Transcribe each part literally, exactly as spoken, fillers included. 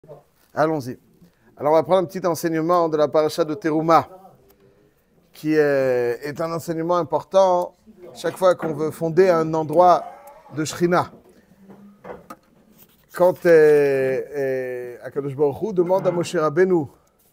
Allons-y. Alors, on va prendre un petit enseignement de la paracha de Teruma, qui est, est un enseignement important chaque fois qu'on veut fonder un endroit de Shrina. Quand euh, euh, Akadosh Baruch Hu demande à Moshe Rabbeinu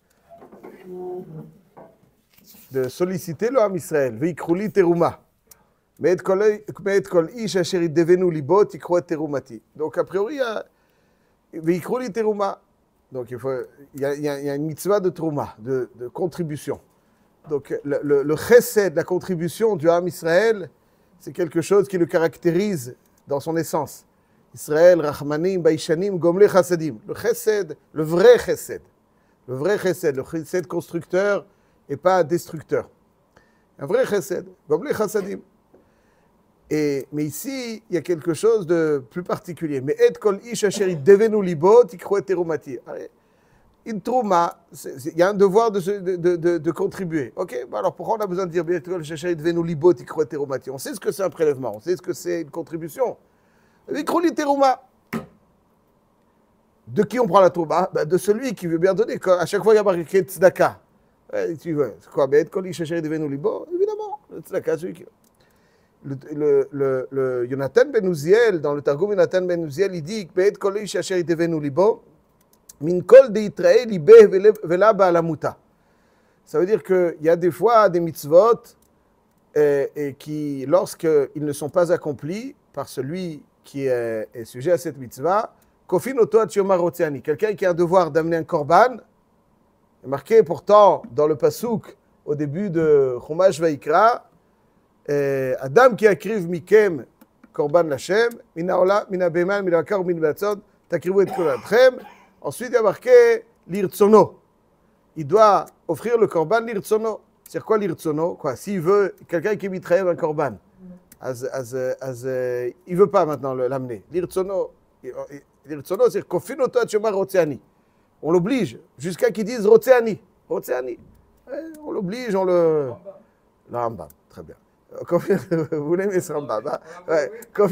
de solliciter le Ham Israël, Veikruli Teruma, mais et kol ish asher yiddevenu libo tikro et terumati. Donc, a priori, il y a Veikruli Teruma. Donc, il, faut, il, y a, il y a une mitzvah de Teruma, de, de contribution. Donc, le, le, le chesed, la contribution du Ham Israël, c'est quelque chose qui le caractérise dans son essence. Israël, Rachmanim, Baishanim, Gomle Chassadim. Le chesed, le vrai chesed. Le vrai chesed, le chesed constructeur et pas destructeur. Un vrai chesed, Gomle Chassadim. Et, mais ici, il y a quelque chose de plus particulier. Mais et kol ish asher devenu libo tikro et terumati. Une trouma, il y a un devoir de, de, de, de, de contribuer. Ok, bon alors pourquoi on a besoin de dire et kol ish asher devenu libo tikro et terumati? On sait ce que c'est un prélèvement, on sait ce que c'est une contribution. Vikroli teruma. De qui on prend la trouma? Ben de celui qui veut bien donner. À chaque fois, il y a marqué tzedaka. Ouais, tu veux, c'est quoi? Mais et kol ish asher devenu libo, évidemment, le tzedaka, celui qui. Le, le, le, le Yonatan ben Uziel, dans le Targum Yonatan ben Uziel, il dit Be'et kol ish asher yidevenu libo, min kol de yitrae libe vela ba'alamuta. Ça veut dire qu'il y a des fois des mitzvot et, et qui, lorsqu'ils ne sont pas accomplis par celui qui est, est sujet à cette mitzvah, kofin oto at yoma rotziani. Quelqu'un qui a un devoir d'amener un korban, est marqué pourtant dans le pasuk au début de Chumash Vaikra, Adam qui akriv mikem korban l'Hashem, min ha'olam, min ha'behema, min ha'bakar, min ha'batzot, takrivu et kol adchem. Ensuite, il y a marqué l'irtsono. Il doit offrir le korban l'irtsono. C'est quoi l'irtsono? Quoi? S'il veut, quelqu'un qui mitraille un korban, az, az, az, il ne veut pas maintenant l'amener. L'irtsono, l'irtsono, c'est kofin oto at yoma rotziani. On l'oblige, jusqu'à qu'il dise rotziani. Rotziani. On l'oblige, on le. Le Rambam, très bien. Vous l'aimez ce Rambam, hein? Ouais.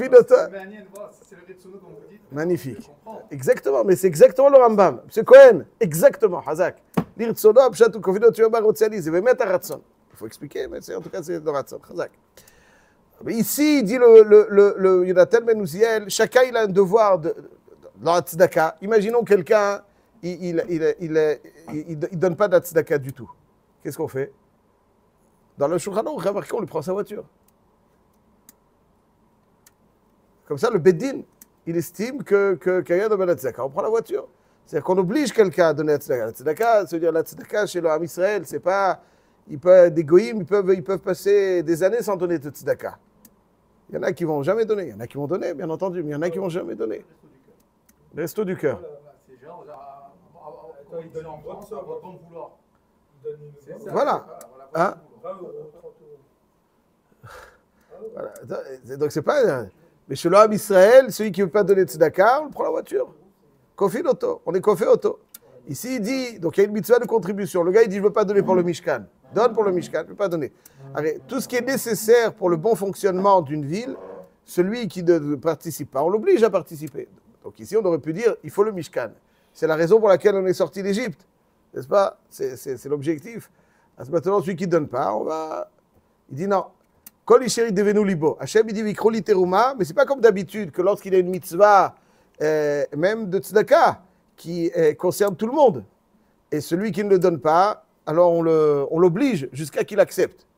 Magnifique. Exactement, mais c'est exactement le Rambam. C'est Cohen, exactement, Hazak. L'irtsono, Abshatu, Kofino, Tuyoma, Rotziani, c'est Vemet Aratson. Il faut expliquer, mais en tout cas, c'est le Ratson, Hazak. Ici, il dit le, le, le, le Yonatan ben Uziel, chacun il a un devoir de, de, dans la tzedaka. Imaginons quelqu'un, il ne il, il, il, il, il donne pas de la tzedaka du tout. Qu'est-ce qu'on fait? Dans le Shulchan Aruch, remarquez, on lui prend sa voiture. Comme ça, le Beddin, il estime que, que quelqu'un donne la tzedaka. On prend la voiture. C'est-à-dire qu'on oblige quelqu'un à donner la tzedaka. La tzedaka, c'est-à-dire la tzedaka chez le Ham Israël, c'est pas. Ils peuvent, des goïms, ils peuvent, ils peuvent passer des années sans donner de tzedaka. Il y en a qui vont jamais donner. Il y en a qui vont donner, bien entendu, mais il y en a qui vont jamais donner. Le resto du cœur. C'est genre, il donne en bon vouloir. Voilà. Hein? Voilà. Donc c'est pas. Mais chez le Ham Israël, celui qui ne veut pas donner de tzedaka, on prend la voiture. Kofin oto. On est kofé auto. Ici, il dit, donc il y a une mitzvah de contribution. Le gars, il dit, je ne veux pas donner pour le Mishkan. Donne pour le Mishkan, je ne veux pas donner. Alors, tout ce qui est nécessaire pour le bon fonctionnement d'une ville, celui qui ne participe pas, on l'oblige à participer. Donc ici, on aurait pu dire, il faut le Mishkan. C'est la raison pour laquelle on est sorti d'Égypte. N'est-ce pas? C'est, c'est, c'est l'objectif. Alors, maintenant, celui qui ne donne pas, on va. Il dit non. Kol isheri devenu libo. Hachem, il dit, vikroli teruma, mais ce n'est pas comme d'habitude que lorsqu'il y a une mitzvah, euh, même de tzedaka, qui euh, concerne tout le monde. Et celui qui ne le donne pas, alors on, le, on l'oblige jusqu'à qu'il accepte.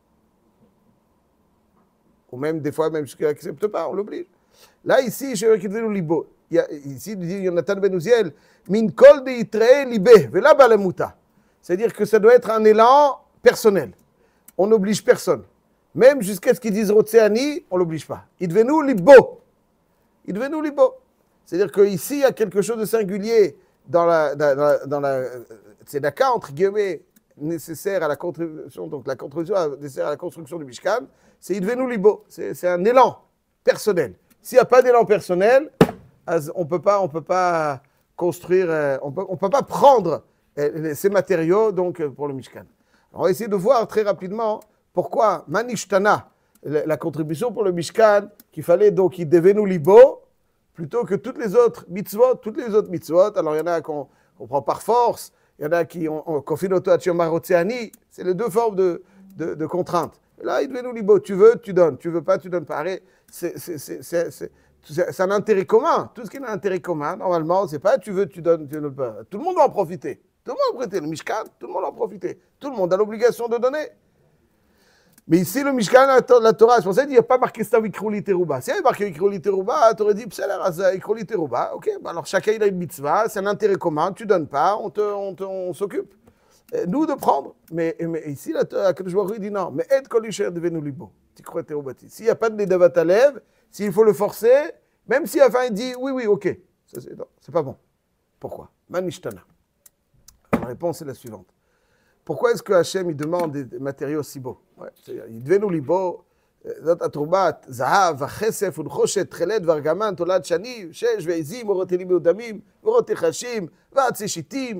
Ou même des fois, même jusqu'à qu'il n'accepte pas, on l'oblige. Là, ici, je devenu libo. Il y a, ici, il dit Yonatan ben Uziel, min kol de yitrae libe, vela balamuta. C'est-à-dire que ça doit être un élan personnel. On n'oblige personne. Même jusqu'à ce qu'ils disent Rotzeani, on ne l'oblige pas. Il devenu libo. Il devenu libo. C'est-à-dire qu'ici, il y a quelque chose de singulier dans la, dans la, dans la tzedaka, entre guillemets, nécessaire à la contribution, donc la contribution nécessaire à la construction du Mishkan, c'est il devenu libo. C'est, c'est un élan personnel. S'il n'y a pas d'élan personnel, on ne peut pas, on peut pas construire, on peut, on peut pas prendre ces matériaux donc, pour le Mishkan. Alors, on va essayer de voir très rapidement pourquoi Manishtana, la contribution pour le Mishkan, qu'il fallait donc, il devenu libo, plutôt que toutes les autres mitzvot, toutes les autres mitzvot. Alors, il y en a qu'on on prend par force, il y en a qui ont confinoto atchiomar-otseani, c'est les deux formes de, de, de contraintes. Là, il devait nous libo, tu veux, tu donnes, tu veux pas, tu donnes pas. C'est, c'est, c'est, c'est, c'est, c'est un intérêt commun. Tout ce qui est un intérêt commun, normalement, c'est pas tu veux, tu donnes, tu donnes pas. Tout le monde va en profiter. Tout le monde va en profiter. Le Mishkan, tout le monde va en profiter. Tout le monde a l'obligation de donner. Mais ici, le Mishkan, la, la Torah, c'est pour ça qu'il n'y a pas marqué ça Ikroli Teruba. Si il y avait marqué Ikroli Teruba, tu aurais dit, Ikroli Teruba, ok, bah alors chacun il a une mitzvah, c'est un intérêt commun, tu donnes pas, on, te, on, te, on s'occupe. Et nous de prendre. Mais, mais ici, la Torah, il dit non, mais aide Kolisher devenu libo. S'il n'y a pas de Nedavatalev, s'il faut le forcer, même si à la fin il dit oui, oui, ok, ça, c'est, non, c'est pas bon. Pourquoi? Manishtana. La réponse est la suivante. Pourquoi est-ce que Hachem il demande des matériaux si beaux? Ouais, il devait nous libo, זאת התרומה, זהב, וכסף, ונחושת, תכלת, וארגמן, תולד שני, שש, ועזים, אורות אלים ודמים, ואורות נחשים, ועצי שיטים.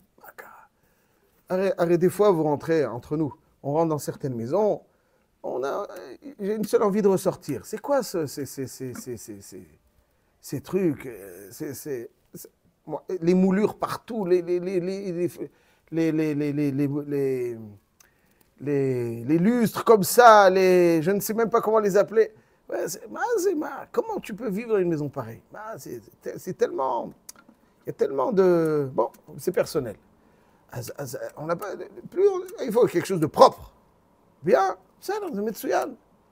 Arrête, des fois, vous rentrez entre nous, on rentre dans certaines maisons, on a, j'ai une seule envie de ressortir. C'est quoi ce, ces, ces, ces, ces, ces, ces, ces trucs, ces, ces, ces, moi, les moulures partout, les, les, les, les, les Les, les, les, les, les, les, les, les lustres comme ça, les, je ne sais même pas comment les appeler. Ouais, c'est, bah, c'est, bah, comment tu peux vivre dans une maison pareille? Bah, c'est, c'est tellement... Il y a tellement de... Bon, c'est personnel. On n'a pas... Plus, il faut quelque chose de propre. Bien, ça, dans le Metsuyan.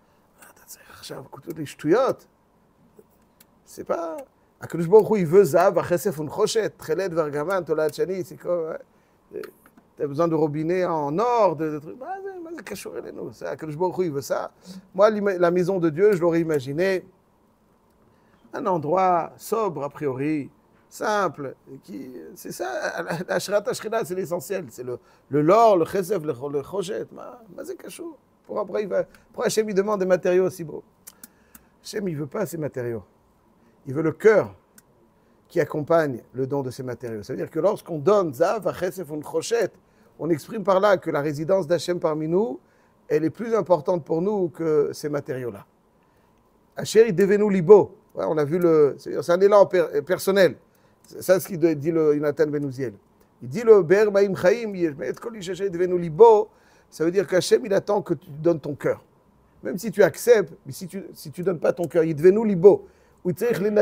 Les ch'touillottes. C'est pas... Akadosh Baruch Hu, il veut Zahav, Vachesef, Unchoshet, Tchelet, Vargaman, Tolad Shani, c'est quoi? Tu as besoin de robinets en or, de, de trucs. Bah, c'est cachouré les nous. C'est Akadosh Baruch Hu, il veut ça. Moi, la maison de Dieu, je l'aurais imaginé un endroit sobre, a priori, simple. Qui, c'est ça, la Shrat Ashkina, c'est l'essentiel. C'est le, le lor, le chesef, le, le choshet. Bah, c'est cachour. Pour après, il va, pour Hachem, il demande des matériaux aussi beaux. Hachem, il ne veut pas ces matériaux. Il veut le cœur qui accompagne le don de ces matériaux. Ça veut dire que lorsqu'on donne Zav, Chesef, ou Choshet, on exprime par là que la résidence d'Hachem parmi nous, elle est plus importante pour nous que ces matériaux-là. Asher, il devenu libo. Ouais, on a vu le... C'est un élan per, personnel. C'est ça ce qu'il dit le Yonatan Ben Uziel. Il dit le Ber Maïm Chaim, devenu libo. Ça veut dire qu'Hachem, il attend que tu donnes ton cœur. Même si tu acceptes, mais si tu ne si tu donnes pas ton cœur, il devenu libo. Il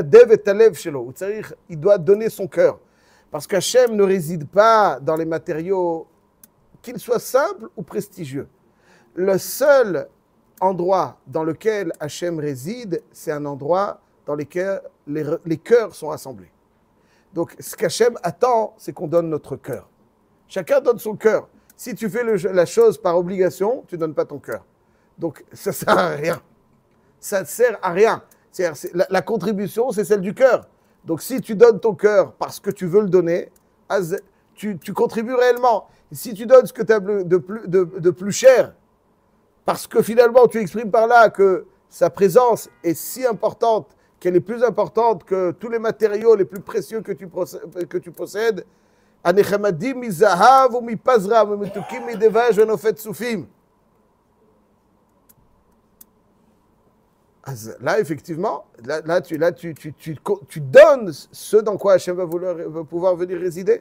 doit donner son cœur. Parce qu'Hachem ne réside pas dans les matériaux, qu'ils soient simples ou prestigieux. Le seul endroit dans lequel Hachem réside, c'est un endroit dans lequel les, les cœurs sont assemblés. Donc, ce qu'Hachem attend, c'est qu'on donne notre cœur. Chacun donne son cœur. Si tu fais le, la chose par obligation, tu ne donnes pas ton cœur. Donc, ça ne sert à rien. Ça ne sert à rien. C'est-à-dire, c'est, la, la contribution, c'est celle du cœur. Donc, si tu donnes ton cœur parce que tu veux le donner, tu, tu contribues réellement. Et si tu donnes ce que tu as de plus, de, de plus cher, parce que finalement, tu exprimes par là que sa présence est si importante, qu'elle est plus importante que tous les matériaux les plus précieux que tu, que tu possèdes, Anechamadim mi zahav ou mi pazra, mi metukim mi devaj venofet soufim. Là, effectivement, là, là, tu, là tu, tu, tu, tu donnes ce dans quoi Hachem va, vouloir, va pouvoir venir résider.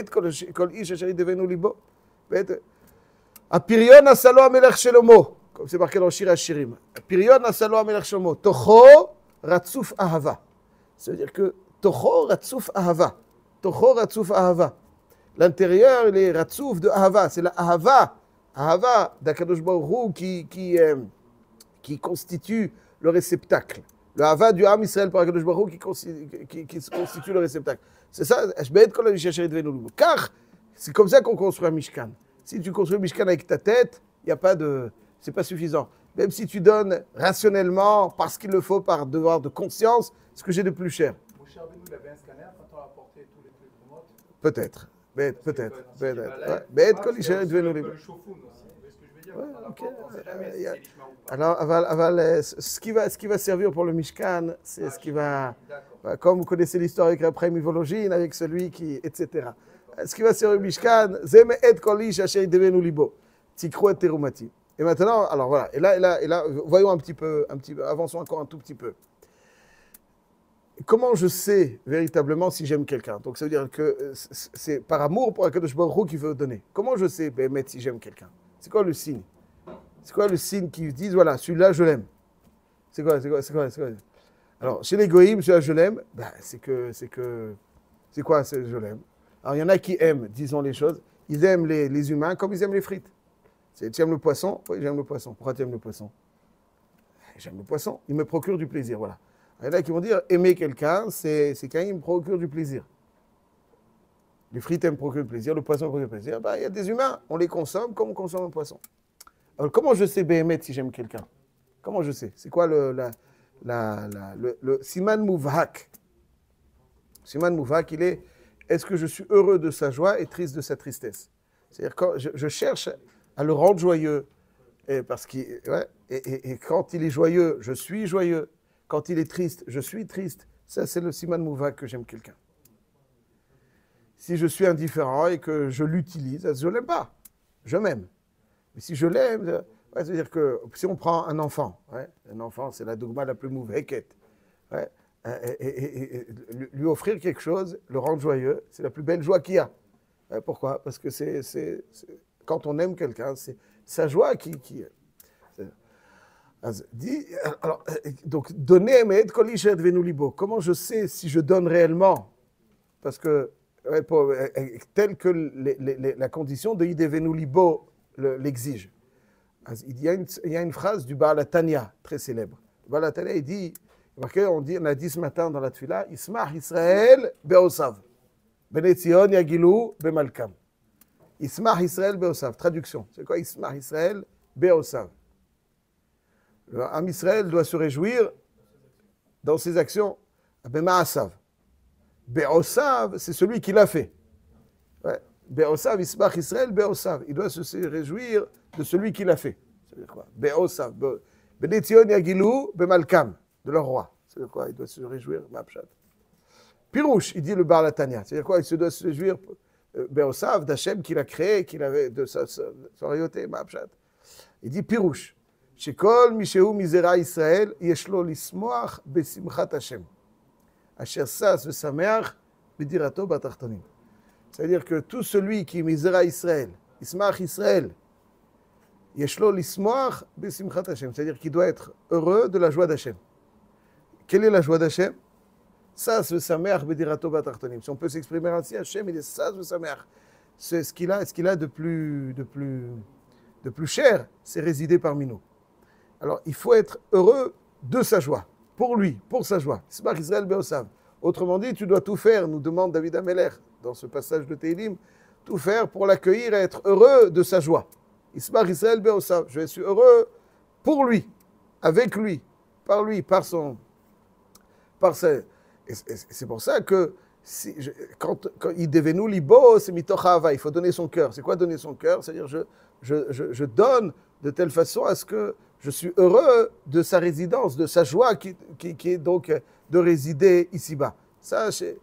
Apirion asalo amelech shelomo, comme c'est marqué dans Shir Hashirim. Apirion asalo amelech shelomo. Tocho ratzuf ahava. Ça veut dire que Tocho ratzuf ahava. Tocho ratzuf ahava. L'intérieur, il est ratzuf de ahava. C'est la ahava. Ahava d'Akadosh Baruch Hu qui, qui, euh, qui constitue le réceptacle. Le hava du Ham Israël par Akadosh Baruch Hu qui, constitu, qui, qui constitue le réceptacle. C'est ça, car c'est comme ça qu'on construit un Mishkan. Si tu construis un Mishkan avec ta tête, il n'y a pas de... c'est pas suffisant. Même si tu donnes rationnellement, parce qu'il le faut, par devoir de conscience, ce que j'ai de plus cher. Mon cher Benou, il avait un scanner quand on a apporté tous les trucs de mode. Peut-être. Peut-être. Peut-être. Peut-être. Peut-être que l'Israël devait nous les... Alors, aval, aval, ce, qui va, ce qui va servir pour le Mishkan, c'est ah, ce qui va... D'accord. Comme vous connaissez l'histoire avec après Mivologine, avec celui qui... et cetera. Ce qui va servir au Mishkan, Zem et Kolish Asher devenu libo. Tikro et Terumati. Et maintenant, alors voilà, et là, et là, et là, voyons un petit peu, un petit peu, avançons encore un tout petit peu. comment je sais véritablement si j'aime quelqu'un? Donc ça veut dire que c'est par amour pour Akadosh Baruch Hu qu'il veut donner. Comment je sais, ben, si j'aime quelqu'un? C'est quoi le signe? C'est quoi le signe qui dit, voilà, celui-là, je l'aime? C'est quoi, c'est quoi, c'est quoi, c'est quoi? Alors, chez les goïms, celui-là, je l'aime, ben, c'est que, c'est que, c'est quoi, c'est je l'aime? Alors, il y en a qui aiment, disons les choses, ils aiment les, les humains comme ils aiment les frites. C'est, tu aimes le poisson? Oui, j'aime le poisson. Pourquoi tu aimes le poisson? J'aime le poisson, il me procure du plaisir, voilà. Il y en a qui vont dire, aimer quelqu'un, c'est, c'est quand il me procure du plaisir. Les frites me procurent du plaisir, le poisson me procure du plaisir. Ben, il y a des humains, on les consomme comme on consomme un poisson. Alors, comment je sais, Béhémet, si j'aime quelqu'un? Comment je sais? C'est quoi le, la, la, la, le, le Siman Mouvhak? Siman Mouvhak, il est, est-ce que je suis heureux de sa joie et triste de sa tristesse? C'est-à-dire, quand je, je cherche à le rendre joyeux, et, parce qu'il, ouais, et, et, et quand il est joyeux, je suis joyeux. Quand il est triste, je suis triste. Ça, c'est le Siman Mouvhak que j'aime quelqu'un. Si je suis indifférent et que je l'utilise, je ne l'aime pas. Je m'aime. Mais si je l'aime, ouais, c'est-à-dire que si on prend un enfant, ouais, un enfant, c'est la dogma la plus mouvheket. Ouais, et, et, et, et lui offrir quelque chose, le rendre joyeux, c'est la plus belle joie qu'il y a. Ouais, pourquoi? Parce que c'est, c'est, c'est, quand on aime quelqu'un, c'est sa joie qui... qui dit, alors, donc, donner, mais être kolishet venu libo. Comment je sais si je donne réellement? Parce que, ouais, pour, tel que les, les, la condition de ide venu libo l'exige. Il y, a une, il y a une phrase du Baal HaTanya, très célèbre. Le Baal HaTanya, il dit, on, dit, on a dit ce matin dans la Tfila, Ismach Israël be'osav, Benetzion yagilu be'malkam. Ismach Israël be'osav. Traduction. C'est quoi Ismach Israël be'osav? Le Am Israël doit se réjouir dans ses actions. Be'ma'asav. Be'osav, c'est celui qui l'a fait. Ouais. Be'osav, Ismach Israël be'osav. Il doit se réjouir de celui qui l'a fait. C'est-à-dire quoi? Be'osav. Benetzion yagilu be'malkam. De leur roi. C'est-à-dire quoi? Il doit se réjouir. Ma'apshat. Pirouche, il dit le Baal HaTanya. C'est-à-dire quoi? Il se doit se réjouir be'osav d'Hachem qu'il a créé, qu'il avait de sa royauté. Ma'apshat. Il dit Pirouche. Shekol mishehu mizera Israël yeshlo lismoach besimchat Hashem. Asher sas vesameach bedirato batachtonim. C'est-à-dire que tout celui qui est mizera Israël, ismach Israël, yeshlo lismoach besimchat Hashem. C'est-à-dire qu'il doit être heureux de la joie d'Hachem. Quelle est la joie d'Hachem? Sas vesameach bedirato batachtonim. Si on peut s'exprimer ainsi, Hachem il est sas vesameach. C'est ce qu'il a, ce qu'il a de plus, de plus, de plus cher, c'est résider parmi nous. Alors, il faut être heureux de sa joie, pour lui, pour sa joie. Ismach Israël be'osav. Autrement dit, tu dois tout faire, nous demande David Ameler, dans ce passage de Tehillim, tout faire pour l'accueillir et être heureux de sa joie. Ismach Israël be'osav. Je suis heureux pour lui, avec lui, par lui, par son... Par sa... Et c'est pour ça que si je, quand, quand il devenu libo, c'est mitoch hava, il faut donner son cœur. C'est quoi donner son cœur? C'est-à-dire je, je, je, je donne de telle façon à ce que je suis heureux de sa résidence, de sa joie qui, qui, qui est donc de résider ici-bas. Ça, c'est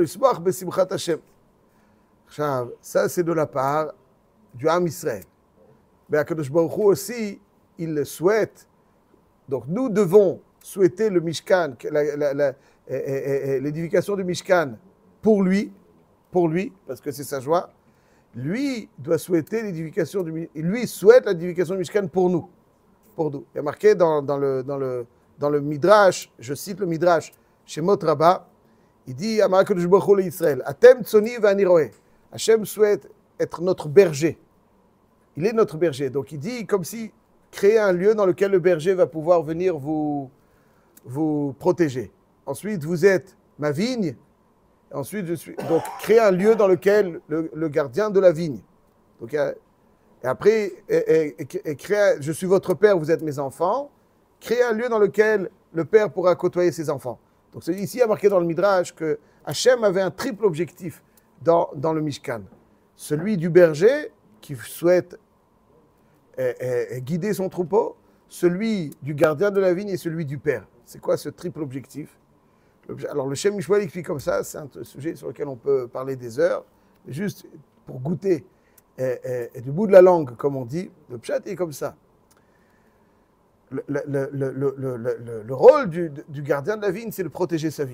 ça c'est de la part du Am Israël. Mais Akadosh Baruch Hu aussi, il le souhaite. Donc nous devons souhaiter le Mishkan, la, la, la, l'édification du Mishkan pour lui, pour lui, parce que c'est sa joie. Lui doit souhaiter l'édification du lui souhaite l'édification du Mishkan pour nous, pour nous. Il y a marqué dans, dans le dans le dans le Midrash, je cite le Midrash, chez Mot Rabbah, il dit Amar Kadosh Baruch Hu l'Israël, Atem tzoni v'ani roeh. Hachem souhaite être notre berger. Il est notre berger, donc il dit comme si créer un lieu dans lequel le berger va pouvoir venir vous vous protéger. Ensuite, vous êtes ma vigne. Ensuite, je suis donc créer un lieu dans lequel le, le gardien de la vigne. Donc, et après, et, et, et créer, je suis votre père, vous êtes mes enfants. Créer un lieu dans lequel le père pourra côtoyer ses enfants. Donc, c'est ici il y a marqué dans le Midrash que Hachem avait un triple objectif dans, dans le Mishkan. Celui du berger qui souhaite et, et, et guider son troupeau, celui du gardien de la vigne et celui du père. C'est quoi ce triple objectif? Alors, le Shem Mishwal explique comme ça, c'est un sujet sur lequel on peut parler des heures, mais juste pour goûter et, et, et du bout de la langue, comme on dit, le pshat est comme ça. Le, le, le, le, le, le, le rôle du, du gardien de la vigne, c'est de protéger sa vigne.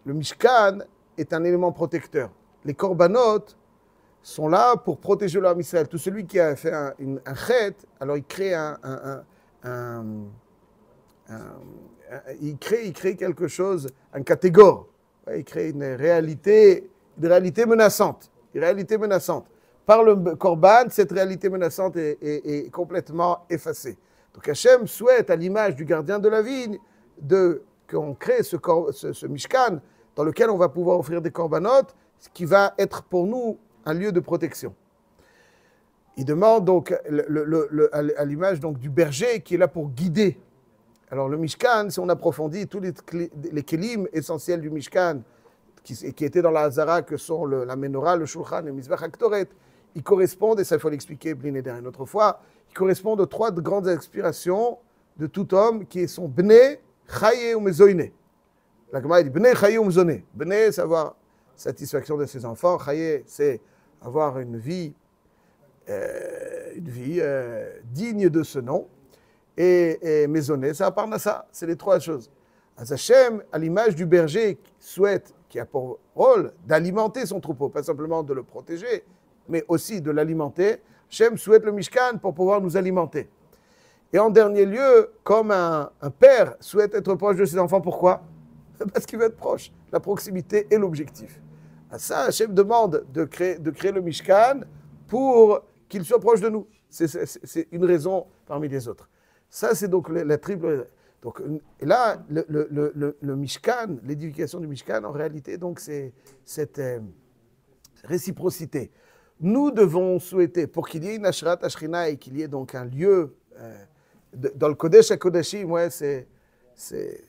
le Mishkan est un élément protecteur. Les korbanot sont là pour protéger l'homme Israël. Tout celui qui a fait un, une, un chet, alors il crée un, un, un, un, un, un il, crée, il crée quelque chose, un catégore. Il crée une réalité, une réalité menaçante. Une réalité menaçante. Par le korban, cette réalité menaçante est, est, est complètement effacée. Donc Hachem souhaite, à l'image du gardien de la vigne, de, qu'on crée ce, ce, ce Mishkan dans lequel on va pouvoir offrir des korbanot, ce qui va être pour nous un lieu de protection. Il demande donc, le, le, le, à l'image donc du berger qui est là pour guider. Alors le Mishkan, si on approfondit tous les, les kelim essentiels du Mishkan, qui, qui étaient dans la Hazara, que sont le, la menorah, le shulchan et le mizbach haktoret, ils correspondent, et ça il faut l'expliquer une autre fois, ils correspondent aux trois grandes inspirations de tout homme qui sont bnei, chaye ou mezoine. La Gemara dit bnei, chaye ou mezoine. Bnei, c'est avoir satisfaction de ses enfants. Chaye, c'est avoir une vie, euh, une vie euh, digne de ce nom. Et, et mezoné, c'est parnassa. C'est les trois choses. Hachem, à l'image du berger qui souhaite, qui a pour rôle d'alimenter son troupeau, pas simplement de le protéger, mais aussi de l'alimenter. Hachem souhaite le Mishkan pour pouvoir nous alimenter. Et en dernier lieu, comme un, un père souhaite être proche de ses enfants, pourquoi? Parce qu'il veut être proche. La proximité est l'objectif. À ça, Hachem demande de créer, de créer le Mishkan pour qu'il soit proche de nous. C'est, c'est, c'est une raison parmi les autres. Ça, c'est donc la, la triple... Donc, et là, le, le, le, le Mishkan, l'édification du Mishkan, en réalité, donc, c'est cette euh, réciprocité. Nous devons souhaiter, pour qu'il y ait une Ashrat Ashrina et qu'il y ait donc un lieu, euh, de, dans le Kodesh HaKodashim, ouais, c'est, c'est,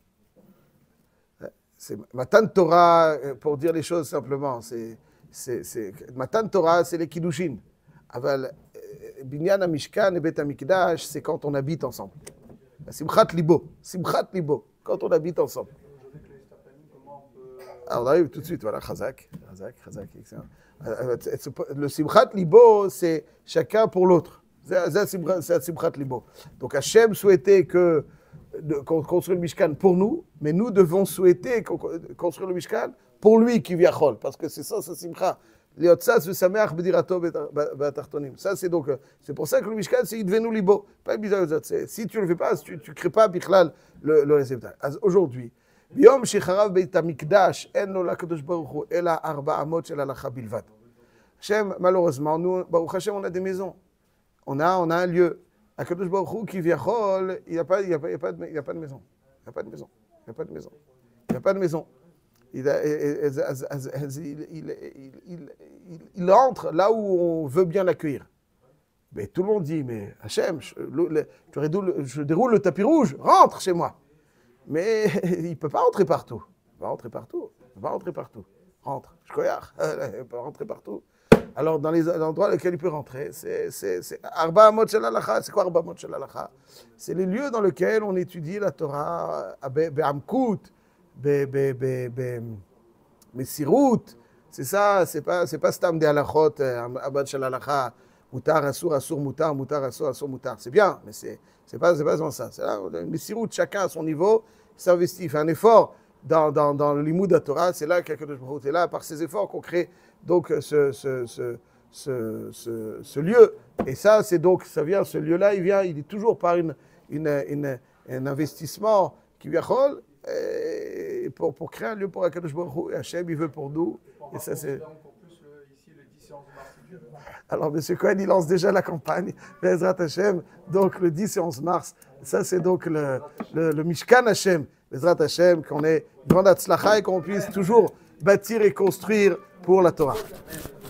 c'est Matan Torah, pour dire les choses simplement, c'est, c'est, c'est Matan Torah, c'est les Kiddushin. Aval, Binyan HaMishkan et Bet HaMikdash, c'est quand on habite ensemble. Simchat Libo, Simchat Libo, quand on habite ensemble. Alors on arrive tout de suite, voilà, Chazak, Chazak, Chazak, excellent. Le Simchat Libo, c'est chacun pour l'autre. C'est Simchat Libo. Donc Hachem souhaitait que, qu'on construise le Mishkan pour nous, mais nous devons souhaiter construire le Mishkan pour lui qui vient Chol, parce que c'est ça, c'est Simcha. Ça, c'est donc, c'est pour ça que le Mishkan, c'est Idvenu Libo. Pas bizarre, si tu ne le fais pas, tu ne crées pas Bichlal le, le réceptacle. Aujourd'hui, Biom Shecharav Beit HaMikdash, En Lo LaKadosh Baruch Hu, Ela Arba Amot Shel Halacha Bilvad. Hashem, malheureusement, nous, Baruch Hashem, on a des maisons. On a, on a un lieu. HaKadosh Baruch Hu, qui vient Chol, il n'y a, a, a, a pas de maison. Il n'y a pas de maison. Il n'y a pas de maison. Il n'y a pas de maison. Il, il, il, il, il entre là où on veut bien l'accueillir. Mais tout le monde dit, mais Hachem, je, le, je, déroule, je déroule le tapis rouge, rentre chez moi. Mais il ne peut pas rentrer partout. Il ne peut pas rentrer partout. Il ne peut pas rentrer partout. Rentre. Je crois, il ne peut pas rentrer partout. Alors, dans les endroits dans lesquels il peut rentrer, c'est Arba Amot Shel Halacha. C'est quoi Arba Amot Shel Halacha? C'est les lieux dans lesquels on étudie la Torah, Be'amkut, Messirut, c'est ça, c'est pas, c'est pas stam de halachot, abad shel halacha, mutar, asur, asur, mutar, mutar, asur, asur, mutar. C'est bien, mais c'est, c'est pas, c'est pas vraiment ça. C'est là, Messirut, chacun à son niveau, s'investit, fait un effort dans, dans, dans le limoud de la Torah. C'est là que est là, par ces efforts qu'on crée donc ce, ce, ce, ce, ce, ce lieu. Et ça, c'est donc, ça vient, ce lieu-là, il vient, il est toujours par une, une, une, un investissement qui vient chol. Et pour, pour créer un lieu pour HaKadosh Baruch Hu, Hachem, il veut pour nous. Et ça, c'est... Alors, M. Cohen, il lance déjà la campagne, Bezrat Hachem, donc le dix et onze mars. Ça, c'est donc le, le, le Mishkan Hachem, Bezrat Hachem, qu'on ait grande Hatzlacha et qu'on puisse toujours bâtir et construire pour la Torah.